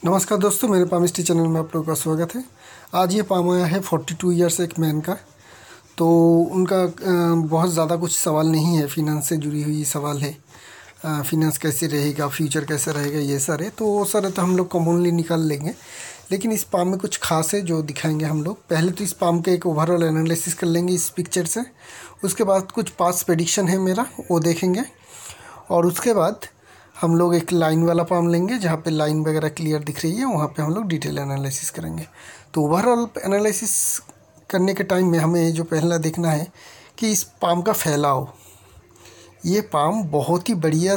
नमस्कार दोस्तों, मेरे पामिस्ट्री चैनल में आप लोगों का स्वागत है। आज ये पाम आया है 42 ईयर्स एक मैन का। तो उनका बहुत ज़्यादा कुछ सवाल नहीं है, फिनेंस से जुड़ी हुई सवाल है। फिनेंस कैसे रहेगा, फ्यूचर कैसे रहेगा, ये सारे तो हम लोग कॉमनली निकाल लेंगे। लेकिन इस पाम में कुछ खास है जो दिखाएंगे हम लोग। पहले तो इस पाम का एक ओवरऑल एनालिसिस कर लेंगे इस पिक्चर से। उसके बाद कुछ पास्ट प्रेडिक्शन है मेरा, वो देखेंगे। और उसके बाद हम लोग एक लाइन वाला पाम लेंगे, जहाँ पे लाइन वगैरह क्लियर दिख रही है, वहाँ पे हम लोग डिटेल एनालिसिस करेंगे। तो ओवरऑल एनालिसिस करने के टाइम में हमें जो पहला देखना है कि इस पाम का फैलाव। ये पाम बहुत ही बढ़िया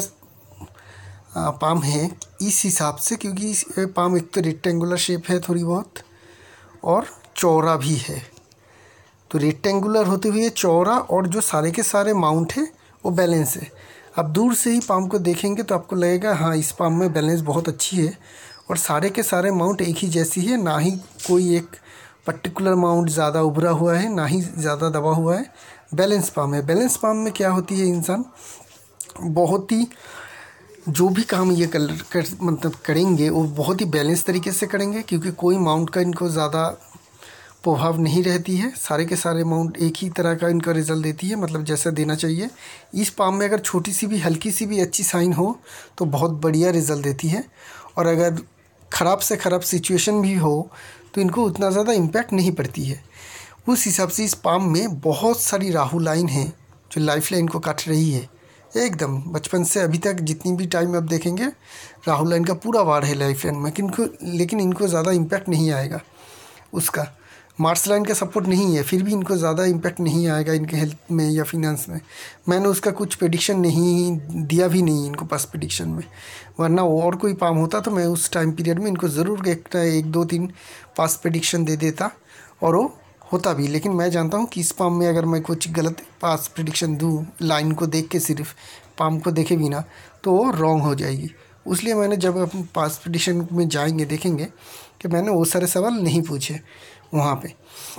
पाम है इस हिसाब से, क्योंकि ये पाम एक तो रेक्टेंगुलर शेप है थोड़ी बहुत, और चौड़ा भी है। तो रेक्टेंगुलर होते हुए चौड़ा, और जो सारे के सारे माउंट है वो बैलेंस है। अब दूर से ही पाम को देखेंगे तो आपको लगेगा हाँ, इस पाम में बैलेंस बहुत अच्छी है, और सारे के सारे माउंट एक ही जैसी है। ना ही कोई एक पर्टिकुलर माउंट ज़्यादा उभरा हुआ है, ना ही ज़्यादा दबा हुआ है। बैलेंस पाम है। बैलेंस पाम में क्या होती है, इंसान बहुत ही जो भी काम ये मतलब करेंगे वो बहुत ही बैलेंस तरीके से करेंगे, क्योंकि कोई माउंट का इनको ज़्यादा प्रभाव नहीं रहती है। सारे के सारे माउंट एक ही तरह का इनका रिजल्ट देती है, मतलब जैसा देना चाहिए। इस पाम में अगर छोटी सी भी हल्की सी भी अच्छी साइन हो तो बहुत बढ़िया रिजल्ट देती है, और अगर ख़राब से ख़राब सिचुएशन भी हो तो इनको उतना ज़्यादा इम्पैक्ट नहीं पड़ती है। उस हिसाब से इस पाम में बहुत सारी राहु लाइन है जो लाइफ लाइन को काट रही है एकदम। बचपन से अभी तक जितनी भी टाइम आप देखेंगे, राहु लाइन का पूरा वार है लाइफ लाइन में। लेकिन इनको ज़्यादा इम्पैक्ट नहीं आएगा। उसका मार्स लाइन का सपोर्ट नहीं है, फिर भी इनको ज़्यादा इम्पैक्ट नहीं आएगा इनके हेल्थ में या फिनेंस में। मैंने उसका कुछ प्रेडिक्शन नहीं दिया भी नहीं इनको पास प्रेडिक्शन में, वरना और कोई पाम होता तो मैं उस टाइम पीरियड में इनको ज़रूर एक दो तीन पास प्रेडिक्शन दे देता, और वो होता भी। लेकिन मैं जानता हूँ कि इस पाम में अगर मैं कुछ गलत पास प्रेडिक्शन दूँ, लाइन को देख के, सिर्फ पाम को देखे बिना, तो वो रॉन्ग हो जाएगी। इसलिए मैंने जब अपने पास प्रेडिक्शन में जाएंगे देखेंगे कि मैंने वो सारे सवाल नहीं पूछे वहाँ पे।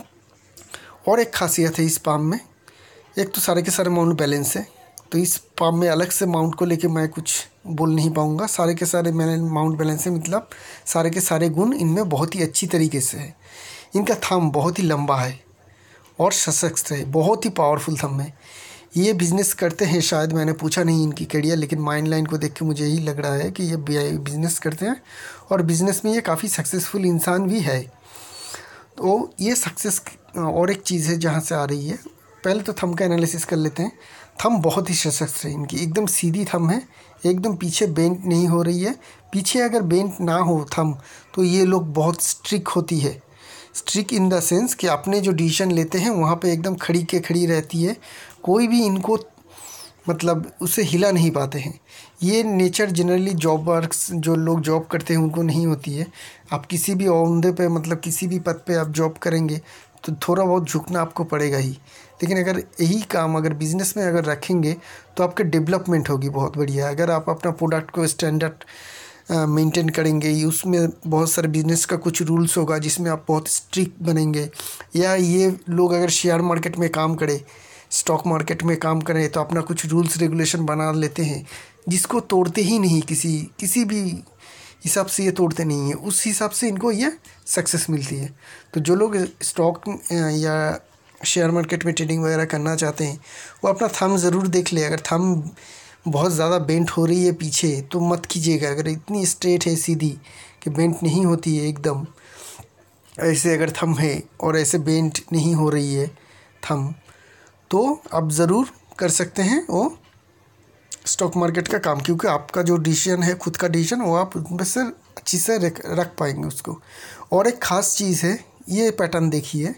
और एक खासियत है इस पाम में, एक तो सारे के सारे माउंट बैलेंस है। तो इस पाम में अलग से माउंट को लेके मैं कुछ बोल नहीं पाऊँगा। सारे के सारे मैंने माउंट बैलेंस है, मतलब सारे के सारे गुण इनमें बहुत ही अच्छी तरीके से है। इनका थंब बहुत ही लंबा है और सशक्त है, बहुत ही पावरफुल थंब है। ये बिज़नेस करते हैं, शायद मैंने पूछा नहीं इनकी कैरियर, लेकिन माइंड लाइन को देख के मुझे यही लग रहा है कि ये बिज़नेस करते हैं, और बिज़नेस में ये काफ़ी सक्सेसफुल इंसान भी है। तो ये सक्सेस और एक चीज़ है जहाँ से आ रही है। पहले तो थंब का एनालिसिस कर लेते हैं। थंब बहुत ही सशक्त है इनकी, एकदम सीधी थंब है, एकदम पीछे बेंट नहीं हो रही है। पीछे अगर बेंट ना हो थंब तो ये लोग बहुत स्ट्रिक होती है। स्ट्रिक इन द सेंस कि अपने जो डिसीजन लेते हैं वहाँ पे एकदम खड़ी के खड़ी रहती है। कोई भी इनको मतलब उससे हिला नहीं पाते हैं। ये नेचर जनरली जॉब वर्क्स जो लोग जॉब करते हैं उनको नहीं होती है। आप किसी भी ओहदे पे, मतलब किसी भी पद पे आप जॉब करेंगे तो थोड़ा बहुत झुकना आपको पड़ेगा ही। लेकिन अगर यही काम अगर बिज़नेस में अगर रखेंगे तो आपके डेवलपमेंट होगी बहुत बढ़िया। अगर आप अपना प्रोडक्ट को स्टैंडर्ड मेंटेन करेंगे, उसमें बहुत सारे बिज़नेस का कुछ रूल्स होगा जिसमें आप बहुत स्ट्रिक्ट बनेंगे। या ये लोग अगर शेयर मार्केट में काम करें, स्टॉक मार्केट में काम करें, तो अपना कुछ रूल्स रेगुलेशन बना लेते हैं जिसको तोड़ते ही नहीं, किसी भी हिसाब से ये तोड़ते नहीं हैं। उस हिसाब से इनको ये सक्सेस मिलती है। तो जो लोग स्टॉक या शेयर मार्केट में ट्रेडिंग वगैरह करना चाहते हैं वो अपना थंब ज़रूर देख ले। अगर थंब बहुत ज़्यादा बेंट हो रही है पीछे तो मत कीजिएगा। अगर इतनी स्ट्रेट है सीधी कि बेंट नहीं होती है एकदम, ऐसे अगर थंब है और ऐसे बेंट नहीं हो रही है थंब, तो आप ज़रूर कर सकते हैं वो स्टॉक मार्केट का काम, क्योंकि आपका जो डिसीजन है, खुद का डिसीजन, वो आप उनमें से अच्छी से रख पाएंगे उसको। और एक ख़ास चीज़ है, ये पैटर्न देखिए,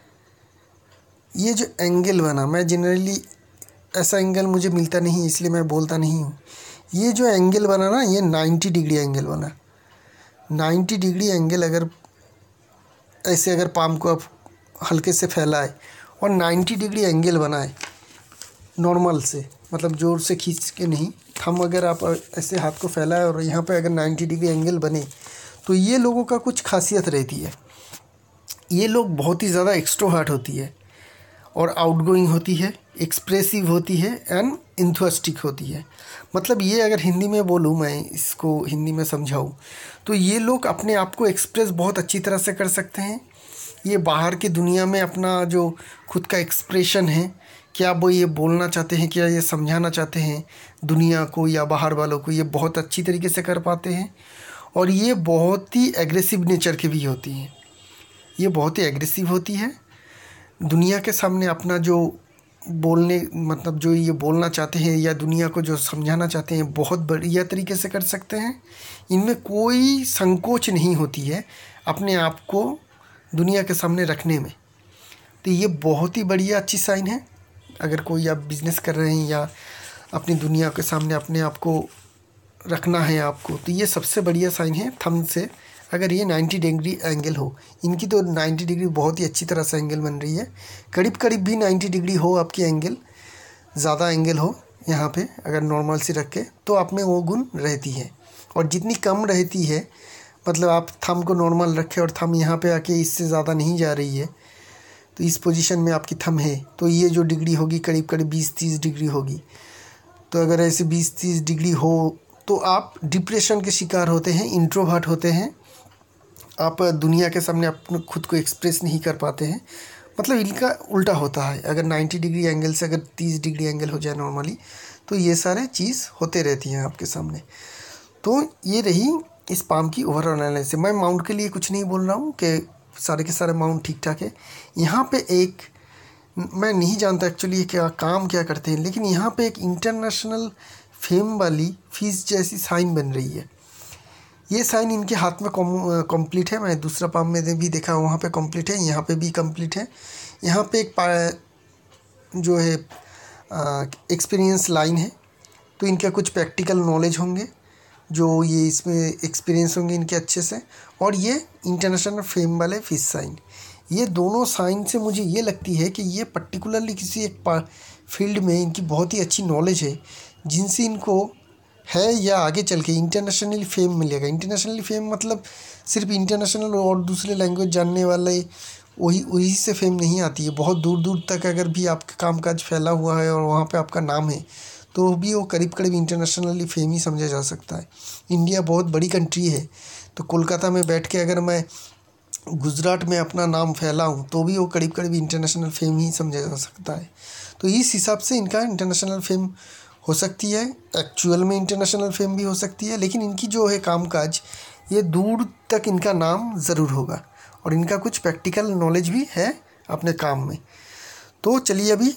ये जो एंगल बना, मैं जनरली ऐसा एंगल मुझे मिलता नहीं इसलिए मैं बोलता नहीं हूँ। ये जो एंगल बना ना, ये 90 डिग्री एंगल बना। 90 डिग्री एंगल अगर ऐसे अगर पाम को आप हल्के से फैलाए और 90 डिग्री एंगल बनाए नॉर्मल से, मतलब ज़ोर से खींच के नहीं, थंब अगर आप ऐसे हाथ को फैलाए और यहाँ पे अगर 90 डिग्री एंगल बने, तो ये लोगों का कुछ खासियत रहती है। ये लोग बहुत ही ज़्यादा एक्सट्रोवर्ट होती है और आउटगोइंग होती है, एक्सप्रेसिव होती है, एंड इंथुस्टिक होती है। मतलब ये अगर हिंदी में बोलूँ, मैं इसको हिंदी में समझाऊँ, तो ये लोग अपने आप को एक्सप्रेस बहुत अच्छी तरह से कर सकते हैं। ये बाहर की दुनिया में अपना जो खुद का एक्सप्रेशन है, क्या वो ये बोलना चाहते हैं, क्या ये समझाना चाहते हैं दुनिया को या बाहर वालों को, ये बहुत अच्छी तरीके से कर पाते हैं। और ये बहुत ही एग्रेसिव नेचर की भी होती हैं। ये बहुत ही एग्रेसिव होती है, दुनिया के सामने अपना जो बोलने मतलब जो ये बोलना चाहते हैं या दुनिया को जो समझाना चाहते हैं बहुत बढ़िया तरीके से कर सकते हैं। इनमें कोई संकोच नहीं होती है अपने आप को दुनिया के सामने रखने में। तो ये बहुत ही बढ़िया अच्छी साइन है। अगर कोई आप बिज़नेस कर रहे हैं या अपनी दुनिया के सामने अपने आप को रखना है आपको, तो ये सबसे बढ़िया साइन है थंब से। अगर ये 90 डिग्री एंगल हो, इनकी तो 90 डिग्री बहुत ही अच्छी तरह से एंगल बन रही है। करीब करीब भी 90 डिग्री हो आपकी एंगल, ज़्यादा एंगल हो यहाँ पे अगर नॉर्मल से रख के, तो आप में वो गुण रहती है। और जितनी कम रहती है, मतलब आप थंब को नॉर्मल रखें और थंब यहाँ पे आके इससे ज़्यादा नहीं जा रही है, तो इस पोजीशन में आपकी थंब है, तो ये जो डिग्री होगी करीब करीब 20-30 डिग्री होगी। तो अगर ऐसे 20-30 डिग्री हो तो आप डिप्रेशन के शिकार होते हैं, इंट्रोवर्ट होते हैं, आप दुनिया के सामने अपने खुद को एक्सप्रेस नहीं कर पाते हैं। मतलब इनका उल्टा होता है। अगर 90 डिग्री एंगल से अगर 30 डिग्री एंगल हो जाए नॉर्मली, तो ये सारे चीज़ होते रहती हैं आपके सामने। तो ये रही इस पाम की ओवरऑल एनालिसिस। मैं माउंट के लिए कुछ नहीं बोल रहा हूँ कि सारे के सारे माउंट ठीक ठाक है। यहाँ पे एक, मैं नहीं जानता एक्चुअली क्या काम क्या करते हैं, लेकिन यहाँ पे एक इंटरनेशनल फेम वाली फिश जैसी साइन बन रही है। ये साइन इनके हाथ में कंप्लीट है। मैं दूसरा पाम में भी देखा, वहाँ पे कंप्लीट है, यहाँ पे भी कंप्लीट है। यहाँ पे एक जो है एक्सपीरियंस लाइन है, तो इनके कुछ प्रैक्टिकल नॉलेज होंगे जो ये इसमें एक्सपीरियंस होंगे इनके अच्छे से। और ये इंटरनेशनल फेम वाले फिश साइन, ये दोनों साइन से मुझे ये लगती है कि ये पर्टिकुलरली किसी एक फील्ड में इनकी बहुत ही अच्छी नॉलेज है, जिनसे इनको है या आगे चल के इंटरनेशनली फेम मिलेगा। इंटरनेशनली फेम मतलब सिर्फ इंटरनेशनल और दूसरे लैंग्वेज जानने वाले वही से फेम नहीं आती है। बहुत दूर दूर तक अगर भी आपका कामकाज फैला हुआ है और वहाँ पे आपका नाम है, तो भी वो करीब करीब इंटरनेशनली फेम ही समझा जा सकता है। इंडिया बहुत बड़ी कंट्री है, तो कोलकाता में बैठ के अगर मैं गुजरात में अपना नाम फैलाऊँ, तो भी वो करीब करीब इंटरनेशनल फेम ही समझा जा सकता है। तो इस हिसाब से इनका इंटरनेशनल फेम हो सकती है, एक्चुअल में इंटरनेशनल फेम भी हो सकती है, लेकिन इनकी जो है कामकाज, ये दूर तक इनका नाम ज़रूर होगा और इनका कुछ प्रैक्टिकल नॉलेज भी है अपने काम में। तो चलिए, अभी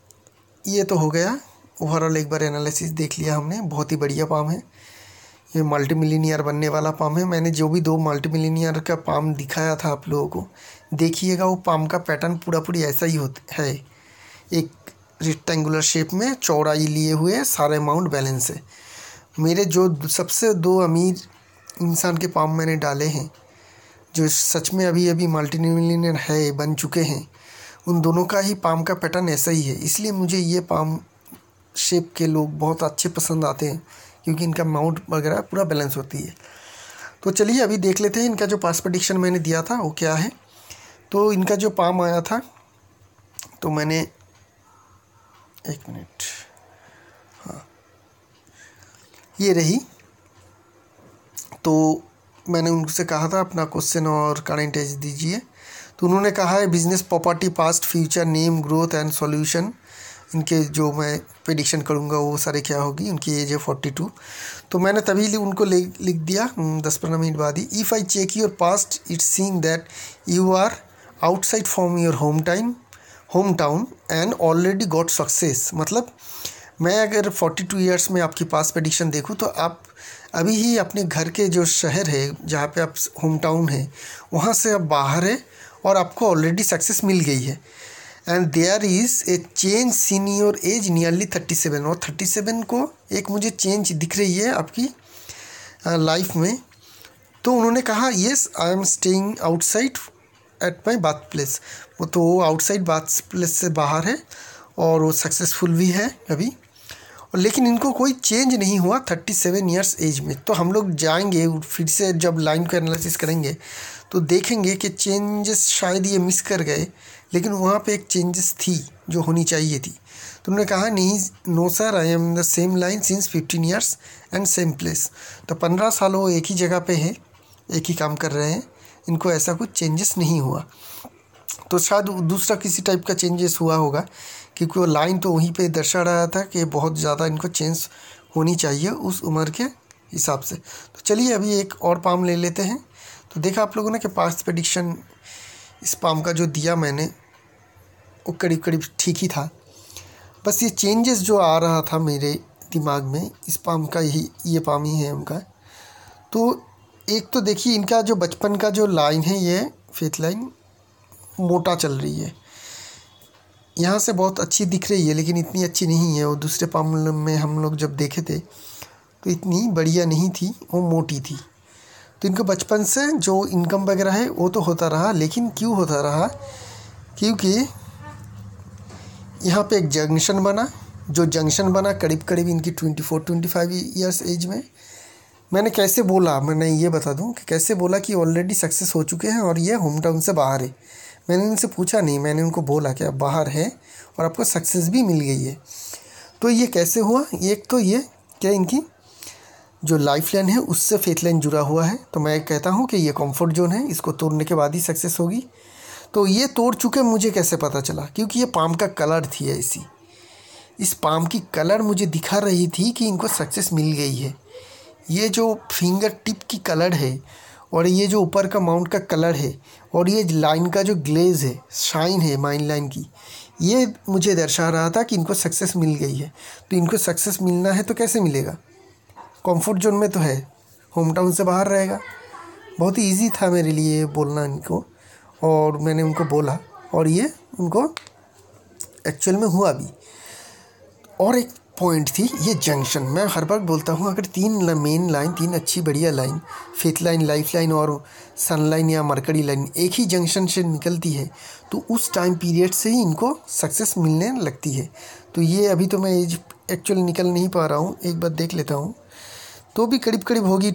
ये तो हो गया ओवरऑल, एक बार एनालिसिस देख लिया हमने। बहुत ही बढ़िया पाम है, ये मल्टी मिलीनियर बनने वाला पाम है। मैंने जो भी 2 मल्टी मिलीनियर का पाम दिखाया था आप लोगों को, देखिएगा वो पाम का पैटर्न पूरी ऐसा ही है, एक रेक्टेंगुलर शेप में चौड़ाई लिए हुए, सारे अमाउंट बैलेंस है। मेरे जो सबसे 2 अमीर इंसान के पाम मैंने डाले हैं, जो सच में अभी अभी मल्टी मिलीनियर है, बन चुके हैं, उन दोनों का ही पाम का पैटर्न ऐसा ही है। इसलिए मुझे ये पाम शेप के लोग बहुत अच्छे पसंद आते हैं, क्योंकि इनका अमाउंट वगैरह पूरा बैलेंस होती है। तो चलिए अभी देख लेते हैं इनका जो पास प्रेडिक्शन मैंने दिया था वो क्या है। तो इनका जो पाम आया था, तो मैंने 1 मिनट, हाँ ये रही। तो मैंने उनसे कहा था अपना क्वेश्चन और करंट एज दीजिए, तो उन्होंने कहा है business, property, past, future, name, growth and solution. इनके जो मैं प्रेडिक्शन करूँगा वो सारे क्या होगी। उनकी एज है 42। तो मैंने तभी उनको लिख दिया 10-15 मिनट बाद ही, if I check your past it's seeing that you are outside from your home town and already got success. मतलब मैं अगर 42 ईयर्स में आपकी पास्ट प्रेडिक्शन देखूँ, तो आप अभी ही अपने घर के जो शहर है जहाँ पे आप होम टाउन है, वहाँ से आप बाहर है और आपको ऑलरेडी सक्सेस मिल गई है। And there is a change in your age nearly 37, और 37 को एक मुझे चेंज दिख रही है आपकी लाइफ में। तो उन्होंने कहा yes I am staying outside at my birth place. तो वो आउटसाइड बार्थ प्लेस से बाहर है और वो सक्सेसफुल भी है अभी, लेकिन इनको कोई चेंज नहीं हुआ 37 ईयर्स एज में। तो हम लोग जाएंगे फिर से, जब लाइन को एनालिसिस करेंगे तो देखेंगे कि चेंजेस शायद ये मिस कर गए, लेकिन वहाँ पे एक चेंजेस थी जो होनी चाहिए थी। तो उन्होंने कहा नहीं, no sir, I am the same line since 15 years and same place. तो 15 साल वो एक ही जगह पे है, एक ही काम कर रहे हैं, इनको ऐसा कुछ चेंजेस नहीं हुआ। तो शायद दूसरा किसी टाइप का चेंजेस हुआ होगा, क्योंकि वो लाइन तो वहीं पे दर्शा रहा था कि बहुत ज़्यादा इनको चेंज होनी चाहिए उस उम्र के हिसाब से। तो चलिए अभी एक और पाम ले लेते हैं। तो देखा आप लोगों ने कि पास्ट प्रेडिक्शन इस पाम का जो दिया मैंने वो करीब करीब ठीक ही था। बस ये चेंजेस जो आ रहा था मेरे दिमाग में, इस पाम का ये पाम ही है उनका। तो एक तो देखिए इनका जो बचपन का जो लाइन है, ये फेथ लाइन मोटा चल रही है, यहाँ से बहुत अच्छी दिख रही है, लेकिन इतनी अच्छी नहीं है। वो दूसरे पाम में हम लोग जब देखे थे तो इतनी बढ़िया नहीं थी, वो मोटी थी। तो इनको बचपन से जो इनकम वगैरह है वो तो होता रहा, लेकिन क्यों होता रहा, क्योंकि यहाँ पे एक जंक्शन बना। जो जंक्शन बना करीब करीब इनकी 24-25 ईयर्स एज में। मैंने कैसे बोला, मैंने ये बता दूं कि कैसे बोला कि ऑलरेडी सक्सेस हो चुके हैं और ये होम टाउन से बाहर है। मैंने इनसे पूछा नहीं, मैंने उनको बोला कि आप बाहर हैं और आपको सक्सेस भी मिल गई है। तो ये कैसे हुआ, एक तो ये क्या इनकी जो लाइफ लाइन है उससे फेथ लाइन जुड़ा हुआ है। तो मैं कहता हूँ कि ये कंफर्ट जोन है, इसको तोड़ने के बाद ही सक्सेस होगी। तो ये तोड़ चुके, मुझे कैसे पता चला, क्योंकि ये पाम का कलर थी ऐसी, इस पाम की कलर मुझे दिखा रही थी कि इनको सक्सेस मिल गई है। ये जो फिंगर टिप की कलर है और ये जो ऊपर का माउंट का कलर है और ये लाइन का जो ग्लेज है, शाइन है माइन लाइन की, ये मुझे दर्शा रहा था कि इनको सक्सेस मिल गई है। तो इनको सक्सेस मिलना है तो कैसे मिलेगा, कंफर्ट जोन में तो है, होम टाउन से बाहर रहेगा। बहुत ही ईजी था मेरे लिए बोलना इनको, और मैंने उनको बोला और ये उनको एक्चुअल में हुआ भी। और एक पॉइंट थी ये जंक्शन। मैं हर बार बोलता हूँ, अगर तीन मेन लाइन, तीन अच्छी बढ़िया line, faith line, life line और सन लाइन या मरकरी लाइन एक ही जंक्शन से निकलती है तो उस टाइम पीरियड से ही इनको सक्सेस मिलने लगती है। तो ये अभी तो मैं एज एक्चुअली निकल नहीं पा रहा हूँ, एक बार देख लेता हूँ, तो भी करीब करीब होगी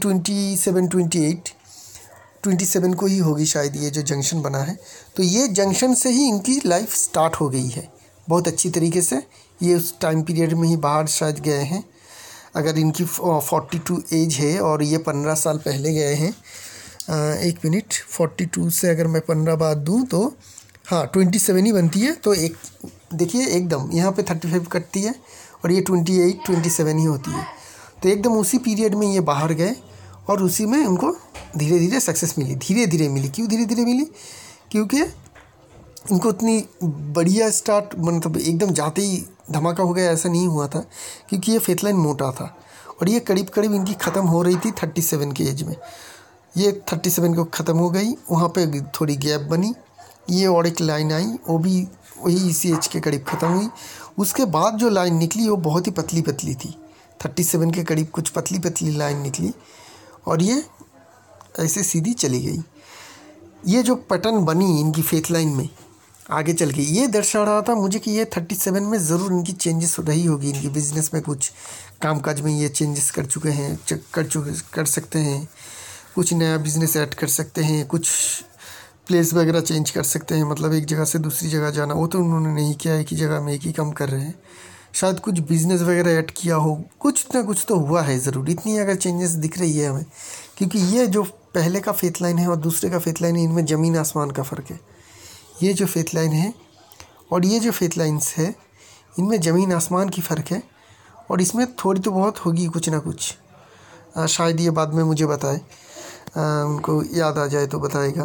27 को ही होगी शायद ये जो जंक्शन बना है। तो ये जंक्शन से ही इनकी लाइफ स्टार्ट हो गई है बहुत अच्छी तरीके से। ये उस टाइम पीरियड में ही बाहर शायद गए हैं। अगर इनकी 42 एज है और ये 15 साल पहले गए हैं, 1 मिनट, 42 से अगर मैं 15 बाद दूँ तो हाँ 27 ही बनती है। तो एक देखिए एकदम यहाँ पे 35 कटती है और ये 27 ही होती है। तो एकदम उसी पीरियड में ये बाहर गए और उसी में उनको धीरे धीरे सक्सेस मिली, धीरे धीरे मिली। क्यों धीरे धीरे मिली, क्योंकि इनको उतनी बढ़िया स्टार्ट, मतलब एकदम जाते ही धमाका हो गया ऐसा नहीं हुआ था, क्योंकि ये फेथ लाइन मोटा था और ये करीब करीब इनकी ख़त्म हो रही थी 37 के एज में। ये 37 को ख़त्म हो गई, वहाँ पे थोड़ी गैप बनी, ये और एक लाइन आई, वो भी वही इसी एज के करीब ख़त्म हुई। उसके बाद जो लाइन निकली वो बहुत ही पतली पतली थी, 37 के करीब कुछ पतली पतली लाइन निकली और ये ऐसे सीधी चली गई। ये जो पैटर्न बनी इनकी फेथ लाइन में आगे चल के, ये दर्शा रहा था मुझे कि ये 37 में ज़रूर इनकी चेंजेस रही होगी। इनकी बिज़नेस में कुछ कामकाज में ये चेंजेस कर चुके हैं, कर सकते हैं, कुछ नया बिज़नेस ऐड कर सकते हैं, कुछ प्लेस वगैरह चेंज कर सकते हैं, मतलब एक जगह से दूसरी जगह जाना, वो तो उन्होंने नहीं किया, एक ही जगह में एक ही काम कर रहे हैं। शायद कुछ बिज़नेस वगैरह ऐड किया हो, कुछ ना कुछ तो हुआ है ज़रूर। इतनी अगर चेंजेस दिख रही है हमें, क्योंकि ये जो पहले का फेथ लाइन है और दूसरे का फेथ लाइन है, इनमें ज़मीन आसमान का फ़र्क है। ये जो फेथ लाइन है और ये जो फेथ लाइन्स है, इनमें ज़मीन आसमान की फ़र्क है और इसमें थोड़ी तो बहुत होगी कुछ ना कुछ। शायद ये बाद में मुझे बताए, उनको याद आ जाए तो बताएगा।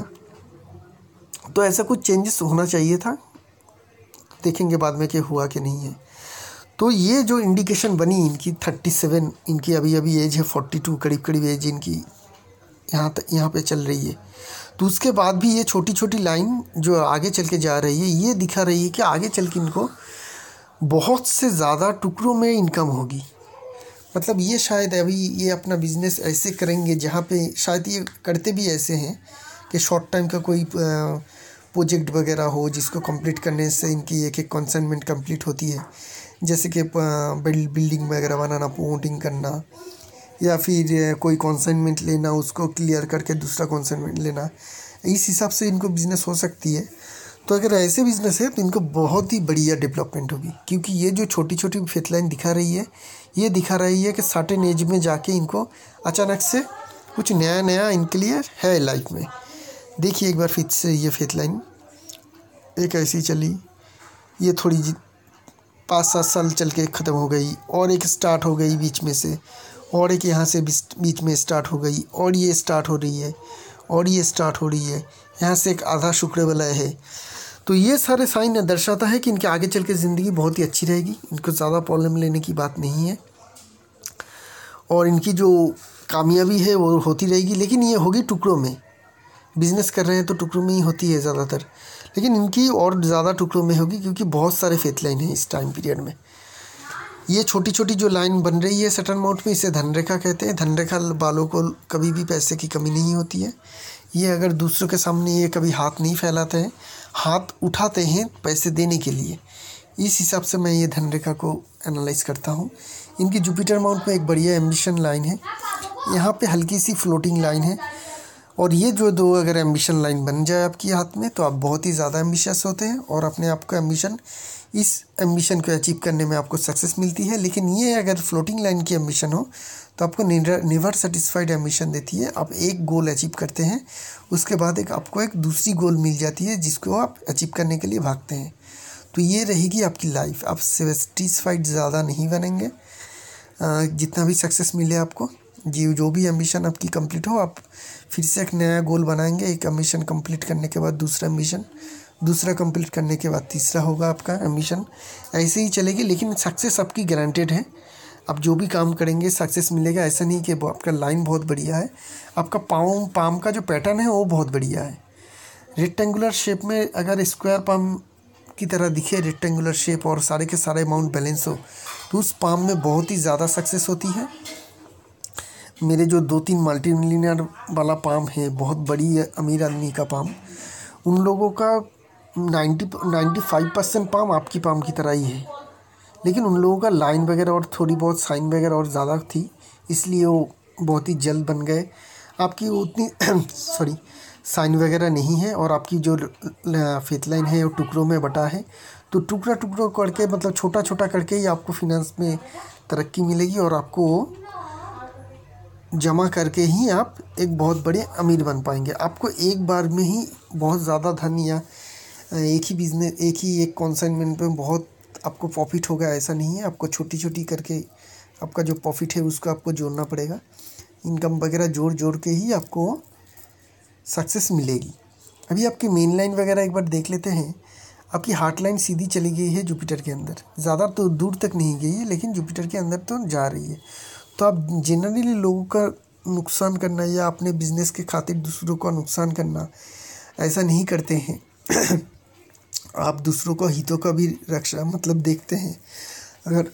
तो ऐसा कुछ चेंजेस होना चाहिए था, देखेंगे बाद में कि हुआ कि नहीं है। तो ये जो इंडिकेशन बनी इनकी 37, इनकी अभी अभी एज है 42, करीब करीब एज इनकी यहाँ पे चल रही है। तो उसके बाद भी ये छोटी छोटी लाइन जो आगे चल के जा रही है, ये दिखा रही है कि आगे चल के इनको बहुत से ज़्यादा टुकड़ों में इनकम होगी। मतलब ये शायद अभी ये अपना बिज़नेस ऐसे करेंगे जहाँ पे शायद ये करते भी ऐसे हैं कि शॉर्ट टाइम का कोई प्रोजेक्ट वगैरह हो जिसको कंप्लीट करने से इनकी एक कंसाइनमेंट कंप्लीट होती है, जैसे कि बिल्डिंग वगैरह बनाना, पोर्टिंग करना, या फिर कोई कंसाइनमेंट लेना, उसको क्लियर करके दूसरा कंसाइनमेंट लेना। इस हिसाब से इनको बिज़नेस हो सकती है। तो अगर ऐसे बिजनेस है तो इनको बहुत ही बढ़िया डेवलपमेंट होगी, क्योंकि ये जो छोटी छोटी फेथ लाइन दिखा रही है, ये दिखा रही है कि सर्टेन एज में जाके इनको अचानक से कुछ नया नया इनके लिए है लाइफ में। देखिए एक बार फिर से ये फेथ लाइन एक ऐसी चली, ये थोड़ी 5-7 साल चल के ख़त्म हो गई, और एक स्टार्ट हो गई बीच में से, और एक यहाँ से बीच में स्टार्ट हो गई, और ये स्टार्ट हो रही है, और ये स्टार्ट हो रही है, यहाँ से एक आधा शुक्र वाला है। तो ये सारे साइन दर्शाता है कि इनके आगे चल के ज़िंदगी बहुत ही अच्छी रहेगी, इनको ज़्यादा प्रॉब्लम लेने की बात नहीं है, और इनकी जो कामयाबी है वो होती रहेगी। लेकिन ये होगी टुकड़ों में, बिज़नेस कर रहे हैं तो टुकड़ों में ही होती है ज़्यादातर, लेकिन इनकी और ज़्यादा टुकड़ों में होगी, क्योंकि बहुत सारे फेथ लाइन हैं इस टाइम पीरियड में। ये छोटी छोटी जो लाइन बन रही है सटन माउंट में, इसे धनरेखा कहते हैं। धनरेखा वालों को कभी भी पैसे की कमी नहीं होती है। ये अगर दूसरों के सामने ये कभी हाथ नहीं फैलाते हैं, हाथ उठाते हैं पैसे देने के लिए। इस हिसाब से मैं ये धनरेखा को एनालाइज करता हूँ। इनकी जुपिटर माउंट में एक बढ़िया एम्बिशन लाइन है, यहाँ पे हल्की सी फ्लोटिंग लाइन है, और ये जो दो अगर एम्बिशन लाइन बन जाए आपके हाथ में तो आप बहुत ही ज़्यादा एम्बिशियस होते हैं, और अपने आप का इस एम्बिशन को अचीव करने में आपको सक्सेस मिलती है। लेकिन ये अगर फ्लोटिंग लाइन की एम्बिशन हो तो आपको नेवर सेटिस्फाइड एम्बिशन देती है। आप एक गोल अचीव करते हैं, उसके बाद आपको एक दूसरी गोल मिल जाती है जिसको आप अचीव करने के लिए भागते हैं। तो ये रहेगी आपकी लाइफ, आप सेटिस्फाइड ज़्यादा नहीं बनेंगे। जितना भी सक्सेस मिले आपको, जो भी एम्बिशन आपकी कंप्लीट हो, आप फिर से एक नया गोल बनाएंगे। एक एम्बिशन कंप्लीट करने के बाद दूसरा एम्बिशन, दूसरा कंप्लीट करने के बाद तीसरा होगा आपका एम्बिशन। ऐसे ही चलेगी, लेकिन सक्सेस आपकी गारंटेड है। आप जो भी काम करेंगे सक्सेस मिलेगा। ऐसा नहीं कि आपका लाइन बहुत बढ़िया है, आपका पाम का जो पैटर्न है वो बहुत बढ़िया है। रेक्टेंगुलर शेप में अगर स्क्वायर पाम की तरह दिखे रेक्टेंगुलर शेप, और सारे के सारे अमाउंट बैलेंस हो, तो उस पाम में बहुत ही ज़्यादा सक्सेस होती है। मेरे जो 2-3 मल्टी मिलियनर वाला पाम है, बहुत बड़ी अमीर आदमी का पाम, उन लोगों का 95% पाम आपकी पाम की तरह ही है, लेकिन उन लोगों का लाइन वगैरह और थोड़ी बहुत साइन वगैरह और ज़्यादा थी, इसलिए वो बहुत ही जल्द बन गए। आपकी उतनी साइन वगैरह नहीं है, और आपकी जो फेथ लाइन है वो टुकड़ों में बटा है। तो टुकड़ा टुकड़ों करके, मतलब छोटा छोटा करके ही आपको फिनेंस में तरक्की मिलेगी, और आपको जमा करके ही आप एक बहुत बड़े अमीर बन पाएंगे। आपको एक बार में ही बहुत ज़्यादा धन या एक ही बिजनेस, एक कॉन्साइनमेंट में बहुत आपको प्रॉफिट होगा, ऐसा नहीं है। आपको छोटी छोटी करके आपका जो प्रॉफिट है उसको आपको जोड़ना पड़ेगा। इनकम वगैरह जोड़ के ही आपको सक्सेस मिलेगी। अभी आपकी मेन लाइन वगैरह एक बार देख लेते हैं। आपकी हार्ट लाइन सीधी चली गई है जुपिटर के अंदर, ज़्यादा तो दूर तक नहीं गई है, लेकिन जुपिटर के अंदर तो जा रही है। तो आप जनरली लोगों का नुकसान करना या अपने बिजनेस के खातिर दूसरों का नुकसान करना ऐसा नहीं करते हैं। आप दूसरों का हितों का भी रक्षा देखते हैं। अगर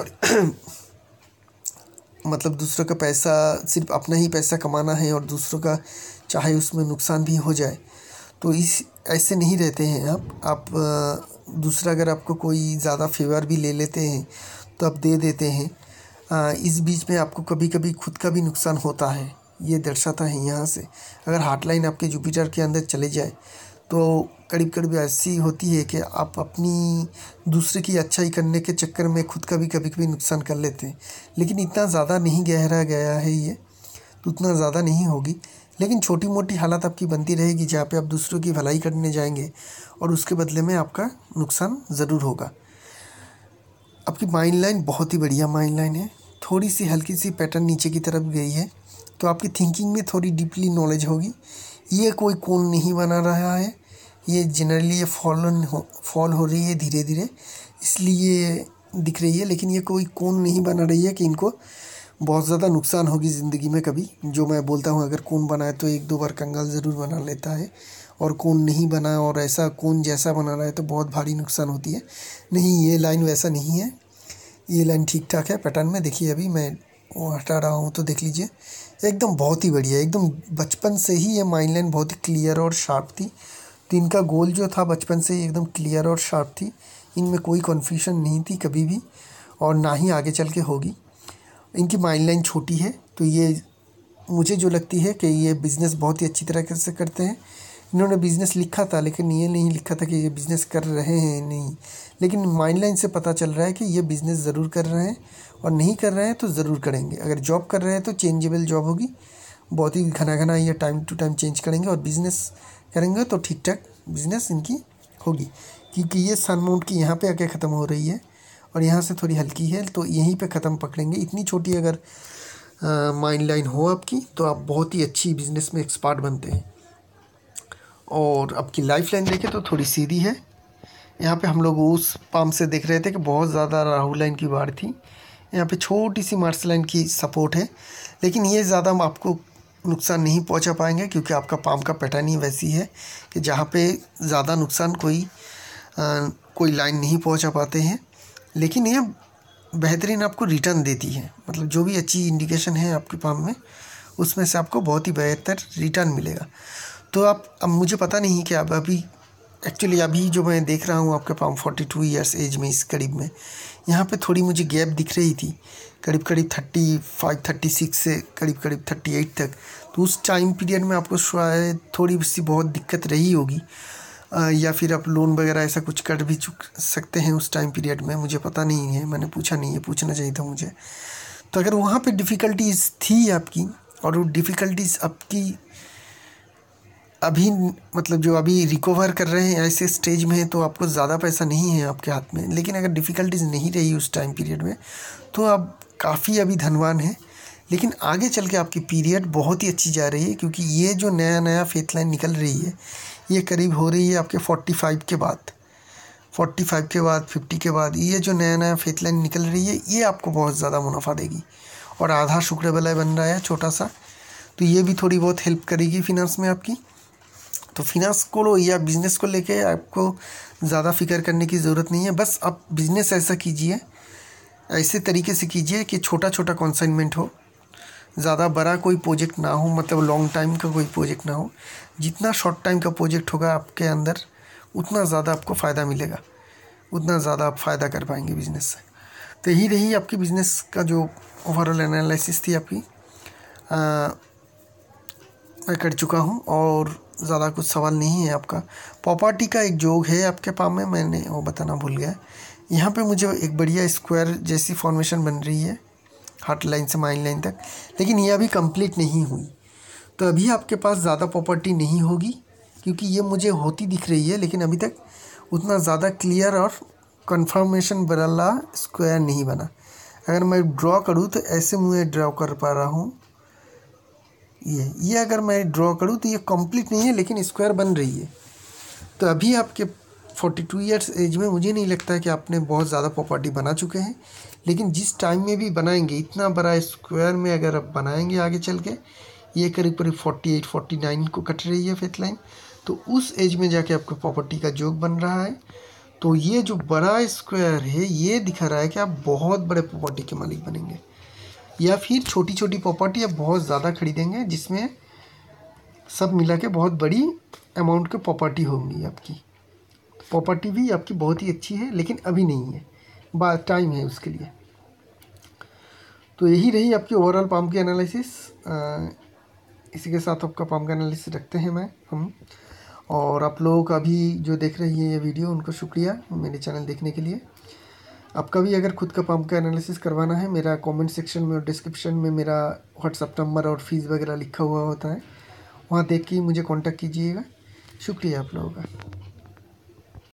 मतलब दूसरों का पैसा, सिर्फ अपना ही पैसा कमाना है और दूसरों का चाहे उसमें नुकसान भी हो जाए, तो ऐसे नहीं रहते हैं आप दूसरा अगर आपको कोई ज़्यादा फेवर भी ले लेते हैं तो आप दे देते हैं। इस बीच में आपको कभी कभी खुद का भी नुकसान होता है, ये दर्शाता है यहाँ से। अगर हार्ट लाइन आपके जुपिटर के अंदर चले जाए तो करीब करीब ऐसी होती है कि आप अपनी दूसरे की अच्छाई करने के चक्कर में खुद का भी कभी कभी नुकसान कर लेते हैं। लेकिन इतना ज़्यादा नहीं गहरा गया है ये, तो उतना ज़्यादा नहीं होगी। लेकिन छोटी मोटी हालत आपकी बनती रहेगी जहाँ पे आप दूसरों की भलाई करने जाएंगे और उसके बदले में आपका नुकसान ज़रूर होगा। आपकी माइंड लाइन बहुत ही बढ़िया माइंड लाइन है, थोड़ी सी हल्की सी पैटर्न नीचे की तरफ गई है, तो आपकी थिंकिंग में थोड़ी डीपली नॉलेज होगी। ये कोई कोण नहीं बना रहा है, ये जनरली ये फॉल हो रही है धीरे धीरे, इसलिए दिख रही है। लेकिन ये कोई कोण नहीं बना रही है कि इनको बहुत ज़्यादा नुकसान होगी ज़िंदगी में कभी। जो मैं बोलता हूँ, अगर कोण बनाए तो 1-2 बार कंगाल ज़रूर बना लेता है, और कोण नहीं बना और ऐसा कोण जैसा बना रहा है तो बहुत भारी नुकसान होती है। नहीं, ये लाइन वैसा नहीं है, ये लाइन ठीक ठाक है पैटर्न में। देखिए अभी मैं वो हटा रहा हूँ तो देख लीजिए, एकदम बहुत ही बढ़िया, एकदम बचपन से ही ये माइंड लाइन बहुत ही क्लियर और शार्प थी। तो इनका गोल जो था बचपन से ही एकदम क्लियर और शार्प थी, इनमें कोई कन्फ्यूजन नहीं थी कभी भी, और ना ही आगे चल के होगी। इनकी माइंड लाइन छोटी है, तो ये मुझे जो लगती है कि ये बिज़नेस बहुत ही अच्छी तरीके से करते हैं। इन्होंने बिज़नेस लिखा था लेकिन ये नहीं लिखा था कि ये बिज़नेस कर रहे हैं नहीं, लेकिन माइंड लाइन से पता चल रहा है कि ये बिज़नेस ज़रूर कर रहे हैं, और नहीं कर रहे हैं तो ज़रूर करेंगे। अगर जॉब कर रहे हैं तो चेंजेबल जॉब होगी, बहुत ही घना घना ये टाइम टू टाइम चेंज करेंगे, और बिज़नेस करेंगे तो ठीक ठाक बिज़नेस इनकी होगी। क्योंकि ये सन माउंट की यहाँ पे आके ख़त्म हो रही है और यहाँ से थोड़ी हल्की है, तो यहीं पे ख़त्म पकड़ेंगे। इतनी छोटी अगर माइंड लाइन हो आपकी तो आप बहुत ही अच्छी बिज़नेस में एक्सपर्ट बनते हैं। और आपकी लाइफ लाइन देखें तो थोड़ी सीधी है। यहाँ पे हम लोग उस पाम से देख रहे थे कि बहुत ज़्यादा राहु लाइन की बाढ़ थी, यहाँ पे छोटी सी मार्स लाइन की सपोर्ट है, लेकिन ये ज़्यादा आपको नुकसान नहीं पहुँचा पाएंगे क्योंकि आपका पाम का पैटर्न ही वैसी है कि जहाँ पे ज़्यादा नुकसान कोई लाइन नहीं पहुँचा पाते हैं। लेकिन ये बेहतरीन आपको रिटर्न देती है, मतलब जो भी अच्छी इंडिकेशन है आपके पाम में उसमें से आपको बहुत ही बेहतर रिटर्न मिलेगा। तो अब मुझे पता नहीं कि अब अभी जो मैं देख रहा हूँ आपके पाम 42 ईयर्स एज में, इस करीब में यहाँ पे थोड़ी मुझे गैप दिख रही थी, करीब 35-36 से करीब 38 तक। तो उस टाइम पीरियड में आपको शायद थोड़ी सी बहुत दिक्कत रही होगी, या फिर आप लोन वगैरह ऐसा कुछ कर भी सकते हैं उस टाइम पीरियड में, मुझे पता नहीं है, मैंने पूछा नहीं है, पूछना चाहिए था मुझे। तो अगर वहाँ पे डिफ़िकल्टीज़ थी आपकी, और वो डिफ़िकल्टीज़ आपकी अभी मतलब जो अभी रिकवर कर रहे हैं ऐसे स्टेज में है, तो आपको ज़्यादा पैसा नहीं है आपके हाथ में। लेकिन अगर डिफ़िकल्टीज़ नहीं रही उस टाइम पीरियड में तो आप काफ़ी अभी धनवान हैं। लेकिन आगे चल के आपकी पीरियड बहुत ही अच्छी जा रही है, क्योंकि ये जो नया फेथ लाइन निकल रही है ये करीब हो रही है आपके 45 के बाद, 50 के बाद ये जो नया फेथ लाइन निकल रही है ये आपको बहुत ज़्यादा मुनाफा देगी। और आधा शुक्र बलय बन रहा है छोटा सा, तो ये भी थोड़ी बहुत हेल्प करेगी फिनांस में आपकी। तो फिनांस को या बिज़नेस को लेके आपको ज़्यादा फिक्र करने की ज़रूरत नहीं है। बस आप बिज़नेस ऐसा कीजिए, ऐसे तरीके से कीजिए कि छोटा छोटा कॉन्साइनमेंट हो, ज़्यादा बड़ा कोई प्रोजेक्ट ना हो, मतलब लॉन्ग टाइम का कोई प्रोजेक्ट ना हो। जितना शॉर्ट टाइम का प्रोजेक्ट होगा आपके अंदर उतना ज़्यादा आपको फ़ायदा मिलेगा, उतना ज़्यादा आप फ़ायदा कर पाएंगे बिज़नेस से। तो यही रही आपकी बिज़नेस का जो ओवरऑल एनालिसिस थी आपकी, मैं कर चुका हूँ और ज़्यादा कुछ सवाल नहीं है आपका। प्रॉपर्टी का एक जोग है आपके पाम में, मैंने वो बताना भूल गया। यहाँ पे मुझे एक बढ़िया स्क्वायर जैसी फॉर्मेशन बन रही है हार्ट लाइन से माइंड लाइन तक, लेकिन ये अभी कंप्लीट नहीं हुई। तो अभी आपके पास ज़्यादा प्रॉपर्टी नहीं होगी, क्योंकि ये मुझे होती दिख रही है, लेकिन अभी तक उतना ज़्यादा क्लियर और कन्फर्मेशन वाला स्क्वायर नहीं बना। अगर मैं ड्रॉ करूँ तो ऐसे मुझे ड्रॉ कर पा रहा हूँ, ये अगर मैं ड्रॉ करूँ तो ये कंप्लीट नहीं है, लेकिन स्क्वायर बन रही है। तो अभी आपके 42 ईयर्स एज में मुझे नहीं लगता है कि आपने बहुत ज़्यादा प्रॉपर्टी बना चुके हैं, लेकिन जिस टाइम में भी बनाएंगे इतना बड़ा स्क्वायर में अगर आप बनाएंगे आगे चल के, ये करीब 48-49 को कट रही है फेथ लाइन, तो उस एज में जाके आपको प्रॉपर्टी का जोग बन रहा है। तो ये जो बड़ा स्क्वायर है ये दिखा रहा है कि आप बहुत बड़े प्रॉपर्टी के मालिक बनेंगे, या फिर छोटी छोटी प्रॉपर्टी आप बहुत ज़्यादा खरीदेंगे जिसमें सब मिला के बहुत बड़ी अमाउंट की प्रॉपर्टी होंगी आपकी। प्रॉपर्टी भी आपकी बहुत ही अच्छी है, लेकिन अभी नहीं है, बाद टाइम है उसके लिए। तो यही रही आपकी ओवरऑल पाम की एनालिसिस। इसी के साथ आपका पाम का एनालिसिस रखते हैं हम। और आप लोगों का भी जो देख रही है ये वीडियो, उनको शुक्रिया मेरे चैनल देखने के लिए। आपका भी अगर खुद का पंप का एनालिसिस करवाना है, मेरा कमेंट सेक्शन में और डिस्क्रिप्शन में मेरा व्हाट्सअप नंबर और फीस वगैरह लिखा हुआ होता है, वहाँ देख के मुझे कांटेक्ट कीजिएगा। शुक्रिया आप लोगों का।